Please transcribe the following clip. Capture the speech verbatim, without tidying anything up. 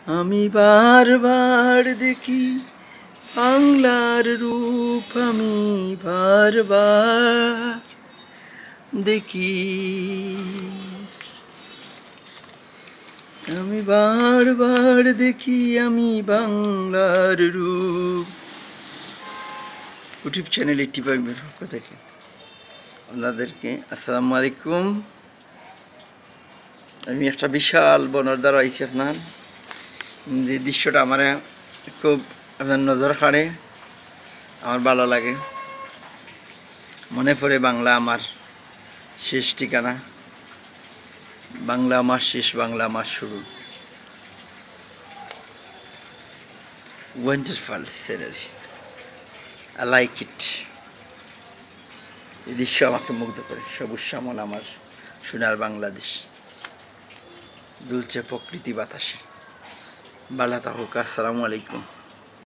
আমি বারবার দেখি বাংলার রূপ, আমি বারবার দেখি, আমি বারবার দেখি আমি বাংলার রূপ। ইউটিউব চ্যানেল এইটটি ফাইভের পক্ষ থেকে আপনাদেরকে আসসালামু আলাইকুম। আমি একটা বিশাল বনের দ্বারা আইছি। আপনার যে দৃশ্যটা আমার খুব আপনার নজর কাড়ে, আমার ভালো লাগে। মনে পড়ে বাংলা আমার শেষ ঠিকানা, বাংলা আমার শেষ, বাংলা আমার শুরু। Wonderful scenery, I like it. এই দৃশ্য আমাকে মুগ্ধ করে। সবুজ শ্যামল আমার সোনার বাংলাদেশ, দুলছে প্রকৃতি বাতাসে। ভালো থাকুক। আসসালামু আলাইকুম।